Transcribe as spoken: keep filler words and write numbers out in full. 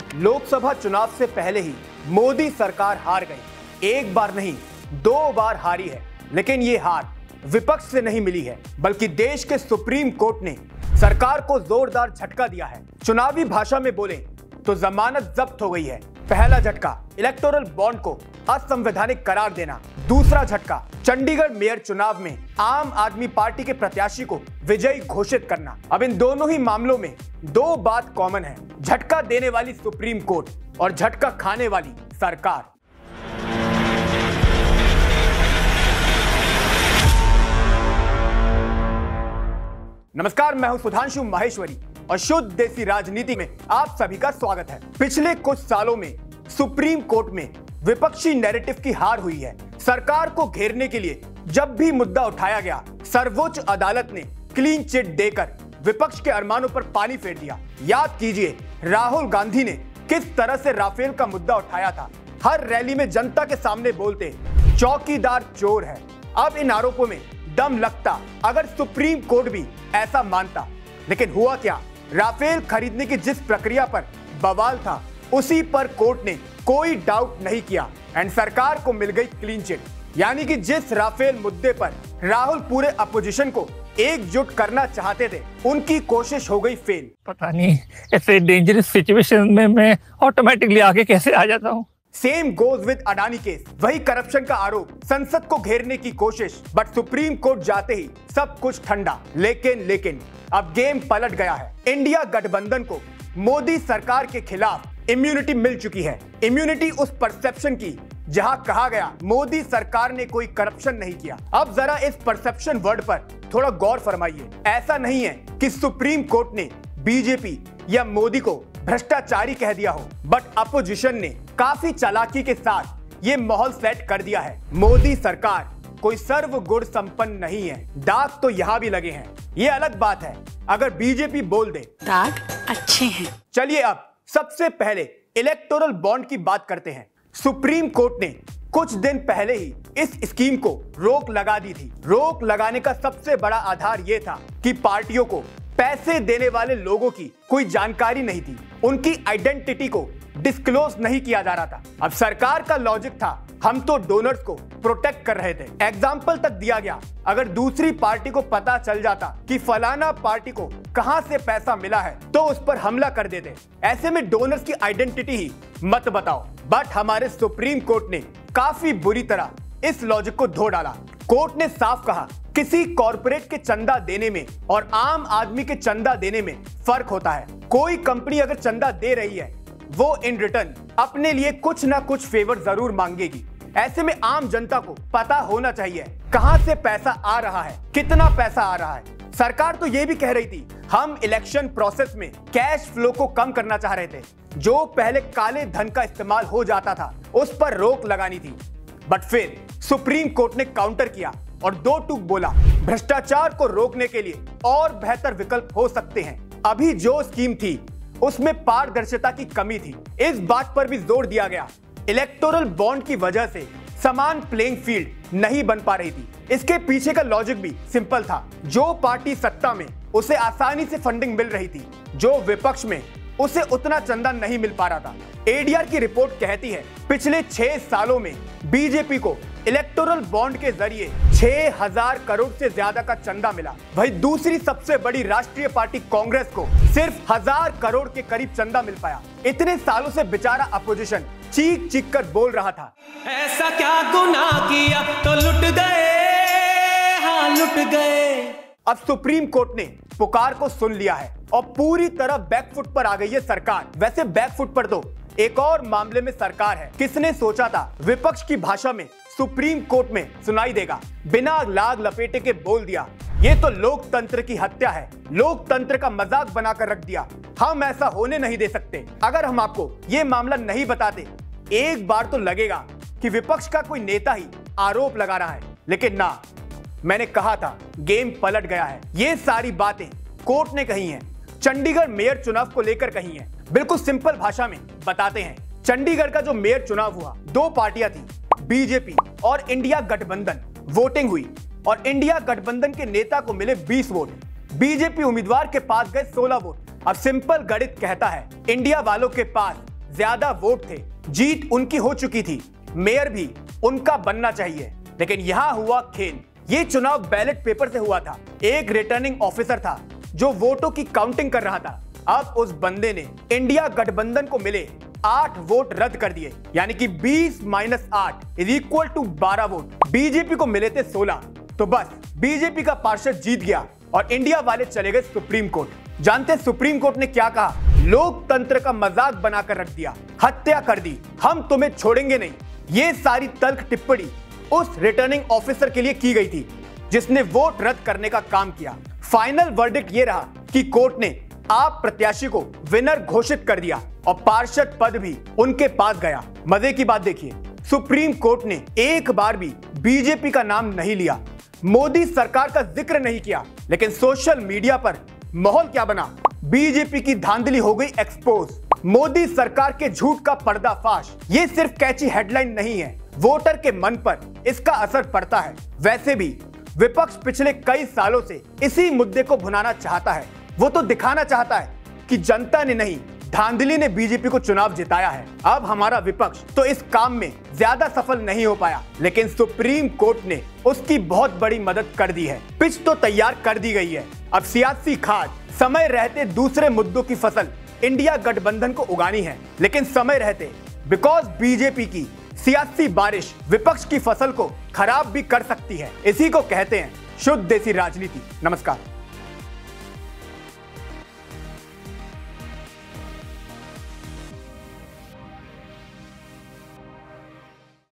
लोकसभा चुनाव से पहले ही मोदी सरकार हार गई। एक बार नहीं, दो बार हारी है, लेकिन ये हार विपक्ष से नहीं मिली है, बल्कि देश के सुप्रीम कोर्ट ने सरकार को जोरदार झटका दिया है। चुनावी भाषा में बोले तो जमानत जब्त हो गई है। पहला झटका, इलेक्टोरल बॉन्ड को असंवैधानिक करार देना। दूसरा झटका, चंडीगढ़ मेयर चुनाव में आम आदमी पार्टी के प्रत्याशी को विजयी घोषित करना। अब इन दोनों ही मामलों में दो बात कॉमन है, झटका देने वाली सुप्रीम कोर्ट और झटका खाने वाली सरकार। नमस्कार, मैं हूं सुधांशु माहेश्वरी और शुद्ध देसी राजनीति में आप सभी का स्वागत है। पिछले कुछ सालों में सुप्रीम कोर्ट में विपक्षी नैरेटिव की हार हुई है। सरकार को घेरने के लिए जब भी मुद्दा उठाया गया, सर्वोच्च अदालत ने क्लीन चिट देकर विपक्ष के अरमानों पर पानी फेर दिया। याद कीजिए, राहुल गांधी ने किस तरह से राफेल का मुद्दा उठाया था। हर रैली में जनता के सामने बोलते चौकीदार चोर है। अब इन आरोपों में दम लगता अगर सुप्रीम कोर्ट भी ऐसा मानता, लेकिन हुआ क्या? राफेल खरीदने की जिस प्रक्रिया पर बवाल था, उसी पर कोर्ट ने कोई डाउट नहीं किया एंड सरकार को मिल गई क्लीन चिट। यानी कि जिस राफेल मुद्दे पर राहुल पूरे अपोजिशन को एकजुट करना चाहते थे, उनकी कोशिश हो गई फेल। पता नहीं ऐसे डेंजरस सिचुएशन में मैं ऑटोमेटिकली आगे कैसे आ जाता हूँ। Same goes with Adani case, वही करप्शन का आरोप, संसद को घेरने की कोशिश, बट सुप्रीम कोर्ट जाते ही सब कुछ ठंडा। लेकिन लेकिन अब गेम पलट गया है। इंडिया गठबंधन को मोदी सरकार के खिलाफ इम्यूनिटी मिल चुकी है। इम्यूनिटी उस परसेप्शन की जहां कहा गया मोदी सरकार ने कोई करप्शन नहीं किया। अब जरा इस परसेप्शन वर्ड पर थोड़ा गौर फरमाइए। ऐसा नहीं है कि सुप्रीम कोर्ट ने बीजेपी या मोदी को भ्रष्टाचारी कह दिया हो, बट अपोजिशन ने काफी चालाकी के साथ ये माहौल सेट कर दिया है। मोदी सरकार कोई सर्वगुण संपन्न नहीं है। दाग तो यहाँ भी लगे हैं। ये अलग बात है अगर बीजेपी बोल दे दाग अच्छे हैं। चलिए अब सबसे पहले इलेक्टोरल बॉन्ड की बात करते हैं। सुप्रीम कोर्ट ने कुछ दिन पहले ही इस स्कीम को रोक लगा दी थी। रोक लगाने का सबसे बड़ा आधार यह था कि पार्टियों को पैसे देने वाले लोगों की कोई जानकारी नहीं थी, उनकी आइडेंटिटी को डिस्क्लोज नहीं किया जा रहा था। अब सरकार का लॉजिक था, हम तो डोनर्स को प्रोटेक्ट कर रहे थे। एग्जाम्पल तक दिया गया, अगर दूसरी पार्टी को पता चल जाता कि फलाना पार्टी को कहां से पैसा मिला है तो उस पर हमला कर देते। ऐसे में डोनर्स की आइडेंटिटी ही मत बताओ। बट हमारे सुप्रीम कोर्ट ने काफी बुरी तरह इस लॉजिक को धो डाला। कोर्ट ने साफ कहा, किसी कॉर्पोरेट के चंदा देने में और आम आदमी के चंदा देने में फर्क होता है। कोई कंपनी अगर चंदा दे रही है, वो इन रिटर्न अपने लिए कुछ ना कुछ फेवर जरूर मांगेगी। ऐसे में आम जनता को पता होना चाहिए कहां से पैसा आ रहा है, कितना पैसा आ रहा है। सरकार तो ये भी कह रही थी, हम इलेक्शन प्रोसेस में कैश फ्लो को कम करना चाह रहे थे। जो पहले काले धन का इस्तेमाल हो जाता था, उस पर रोक लगानी थी। बट फिर सुप्रीम कोर्ट ने काउंटर किया और दो टूक बोला, भ्रष्टाचार को रोकने के लिए और बेहतर विकल्प हो सकते हैं। अभी जो स्कीम थी उसमें पारदर्शिता की कमी थी। इस बात पर भी जोर दिया गया, इलेक्टोरल बॉन्ड की वजह से समान प्लेइंग फील्ड नहीं बन पा रही थी। इसके पीछे का लॉजिक भी सिंपल था, जो पार्टी सत्ता में उसे आसानी से फंडिंग मिल रही थी, जो विपक्ष में उसे उतना चंदा नहीं मिल पा रहा था। एडीआर की रिपोर्ट कहती है, पिछले छह सालों में बीजेपी को इलेक्टोरल बॉन्ड के जरिए छह हजार करोड़ से ज्यादा का चंदा मिला। वही दूसरी सबसे बड़ी राष्ट्रीय पार्टी कांग्रेस को सिर्फ हजार करोड़ के करीब चंदा मिल पाया। इतने सालों से बेचारा अपोजिशन चीख चीख कर बोल रहा था, ऐसा क्या गुनाह किया तो लुट गए, हाँ लुट गए। अब सुप्रीम कोर्ट ने पुकार को सुन लिया है और पूरी तरह बैकफुट पर आ गई है सरकार। वैसे बैकफुट पर तो एक और मामले में सरकार है। किसने सोचा था विपक्ष की भाषा में सुप्रीम कोर्ट में सुनाई देगा। बिना लाग लपेटे के बोल दिया, ये तो लोकतंत्र की हत्या है। लोकतंत्र का मजाक बनाकर रख दिया। हम ऐसा होने नहीं दे सकते। अगर हम आपको ये मामला नहीं बताते, एक बार तो लगेगा कि विपक्ष का कोई नेता ही आरोप लगा रहा है, लेकिन ना, मैंने कहा था गेम पलट गया है। ये सारी बातें कोर्ट ने कही हैं, चंडीगढ़ मेयर चुनाव को लेकर कही हैं। बिल्कुल सिंपल भाषा में बताते हैं। चंडीगढ़ का जो मेयर चुनाव हुआ, दो पार्टियां थी, बीजेपी और इंडिया गठबंधन। वोटिंग हुई और इंडिया गठबंधन के नेता को मिले बीस वोट, बीजेपी उम्मीदवार के पास गए सोलह वोट। अब सिंपल गणित कहता है, इंडिया वालों के पास ज्यादा वोट थे, जीत उनकी हो चुकी थी, मेयर भी उनका बनना चाहिए। लेकिन यहां हुआ खेल। ये चुनाव बैलेट पेपर से हुआ था। एक रिटर्निंग ऑफिसर था जो वोटों की काउंटिंग कर रहा था। अब उस बंदे ने इंडिया गठबंधन को मिले आठ वोट रद्द कर दिए, यानी कि बीस माइनस आठ इज इक्वल टू बारह वोट। बीजेपी को मिले थे सोलह। तो बस बीजेपी का पार्षद जीत गया और इंडिया वाले चले गए सुप्रीम कोर्ट। जानते हैं सुप्रीम कोर्ट ने क्या कहा? लोकतंत्र का मजाक बनाकर रख दिया, हत्या कर दी, हम तुम्हें छोड़ेंगे नहीं। ये सारी तल्ख टिप्पणी उस रिटर्निंग ऑफिसर के लिए की गई थी जिसने वोट रद्द करने का काम किया। फाइनल वर्डिक्ट ये रहा कि कोर्ट ने आप प्रत्याशी को विनर घोषित कर दिया और पार्षद पद भी उनके पास गया। मजे की बात देखिए, सुप्रीम कोर्ट ने एक बार भी बीजेपी का नाम नहीं लिया, मोदी सरकार का जिक्र नहीं किया, लेकिन सोशल मीडिया पर माहौल क्या बना? बीजेपी की धांधली हो गई एक्सपोज, मोदी सरकार के झूठ का पर्दाफाश। ये सिर्फ कैची हेडलाइन नहीं है, वोटर के मन पर इसका असर पड़ता है। वैसे भी विपक्ष पिछले कई सालों से इसी मुद्दे को भुनाना चाहता है। वो तो दिखाना चाहता है कि जनता ने नहीं, धांधली ने बीजेपी को चुनाव जिताया है। अब हमारा विपक्ष तो इस काम में ज्यादा सफल नहीं हो पाया, लेकिन सुप्रीम कोर्ट ने उसकी बहुत बड़ी मदद कर दी है। पिच तो तैयार कर दी गई है। अब सियासी खाद समय रहते दूसरे मुद्दों की फसल इंडिया गठबंधन को उगानी है, लेकिन समय रहते बिकॉज बीजेपी की सियासी बारिश विपक्ष की फसल को खराब भी कर सकती है। इसी को कहते हैं शुद्ध देसी राजनीति। नमस्कार।